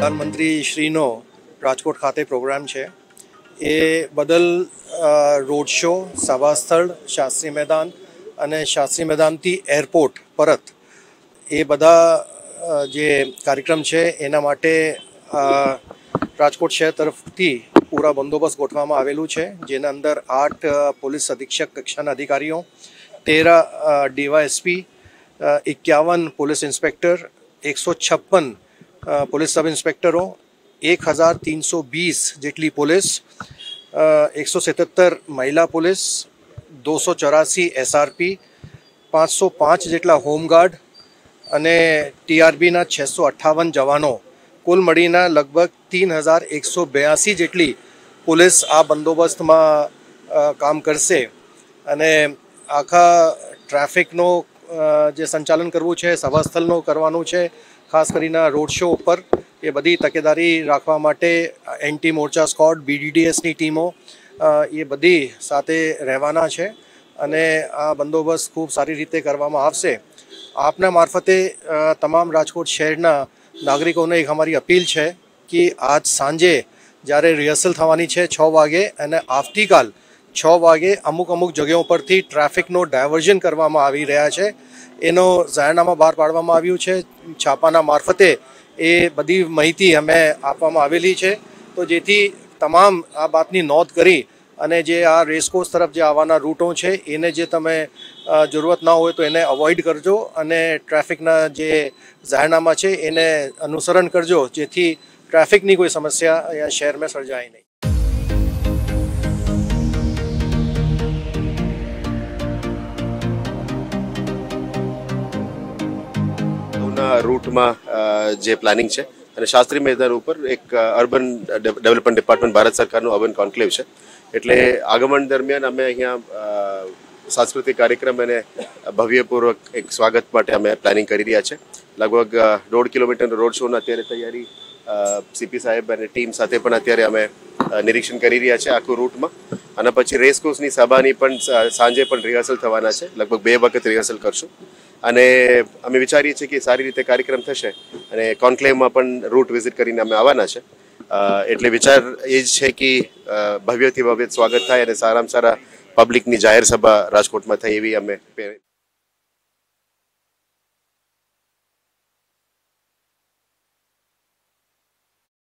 પ્રધાનમંત્રી શ્રીનો રાજકોટ ખાતે પ્રોગ્રામ છે એ બદલ રોડ શો, સભા સ્થળ, શાસ્ત્રી મેદાન અને શાસ્ત્રી મેદાનથી એરપોર્ટ પરત એ બધા જે કાર્યક્રમ છે એના માટે રાજકોટ શહેર તરફથી પૂરા બંદોબસ્ત ગોઠવવામાં આવેલું છે, જેના અંદર 8 પોલીસ અધિક્ષક કક્ષાના અધિકારીઓ, 13 DYSP, 51 police inspector, 156 police sub ઇન્સ્પેક્ટરો, 1320 જેટલી પોલીસ, 177 મહિલા પોલીસ, 284 એસઆરપી, 505 જેટલા હોમગાર્ડ અને ટીઆરબીના 658 જવાનો, કુલ મળીને લગભગ 3182 જેટલી પોલીસ આ બંદોબસ્તમાં કામ કરશે. અને આખા ટ્રાફિકનો જે સંચાલન કરવું છે, સભા સ્થળનું કરવાનું છે, ખાસ કરીને રોડ શો ઉપર એ બધી તકેદારી રાખવા માટે એન્ટી મોરચા સ્ક્વોડ, બીડીડીએસની ટીમો એ બધી સાથે રહેવાના છે અને આ બંદોબસ્ત ખૂબ સારી રીતે કરવામાં આવશે. આપના મારફતે તમામ રાજકોટ શહેરના નાગરિકોને એક અમારી અપીલ છે કે આજ સાંજે જ્યારે રિહર્સલ થવાની છે 6 વાગે અને આવતીકાલ 6 વાગે અમુક જગ્યાઓ પરથી ટ્રાફિકનો ડાયવર્ઝન કરવામાં આવી રહ્યા છે, એનો જાહેરનામા બહાર પાડવામાં આવ્યું છે. છાપાના મારફતે એ બધી માહિતી અમે આપવામાં આવેલી છે, તો જેથી તમામ આ બાતની નોંધ કરી અને જે આ રેસકોર્સ તરફ જે આવવાના રૂટો છે એને જે તમે જરૂરત ના હોય તો એને અવોઇડ કરજો અને ટ્રાફિકના જે જાહેરનામા છે એને અનુસરણ કરજો, જેથી ટ્રાફિકની કોઈ સમસ્યા અહીંયા શહેરમાં સર્જાય નહીં. રૂટમાં જે પ્લાનિંગ છે અને શાસ્ત્રી મેદાન ઉપર એક અર્બન ડેવલપમેન્ટ ડિપાર્ટમેન્ટ ભારત સરકારનું અર્બન કોન્ક્લેવ છે, એટલે આગમન દરમિયાન અમે અહીંયા સાંસ્કૃતિક કાર્યક્રમ અને ભવ્યપૂર્વક એક સ્વાગત માટે અમે પ્લાનિંગ કરી રહ્યા છે. લગભગ 1.5 કિલોમીટર રોડ શોની અત્યારે તૈયારી સીપી સાહેબ અને ટીમ સાથે પણ અત્યારે અમે નિરીક્ષણ કરી રહ્યા છે આખું રૂટમાં. અને પછી રેસકોર્સની સભાની પણ સાંજે પણ રિહર્સલ થવાના છે, લગભગ 2 વખત રિહર્સલ કરશું અને અમે વિચારીએ છીએ કે સારી રીતે કાર્યક્રમ થશે અને કોન્ક્લેવમાં પણ રૂટ વિઝિટ કરીને અમે આવવાના છે. એટલે વિચાર એ જ છે કે ભવ્યથી ભવ્ય સ્વાગત થાય અને સારામાં સારા પબ્લિકની જાહેર સભા રાજકોટમાં થાય એવી અમે